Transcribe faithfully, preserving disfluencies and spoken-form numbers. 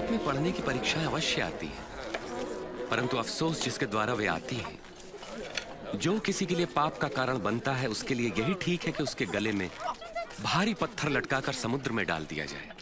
किस्मत में पढ़ने की परीक्षाएं अवश्य आती हैं, परंतु अफसोस जिसके द्वारा वे आती हैं। जो किसी के लिए पाप का कारण बनता है, उसके लिए यही ठीक है कि उसके गले में भारी पत्थर लटकाकर समुद्र में डाल दिया जाए।